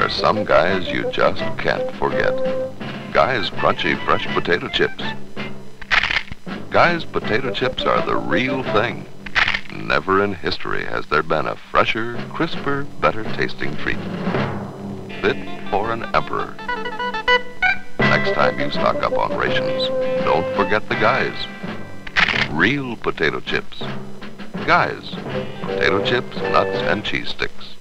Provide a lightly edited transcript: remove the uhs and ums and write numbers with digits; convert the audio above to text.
There's some Guys you just can't forget. Guys crunchy fresh potato chips. Guys potato chips are the real thing. Never in history has there been a fresher, crisper, better tasting treat. Fit for an emperor. Next time you stock up on rations, don't forget the Guys. Real potato chips. Guys, potato chips, nuts, and cheese sticks.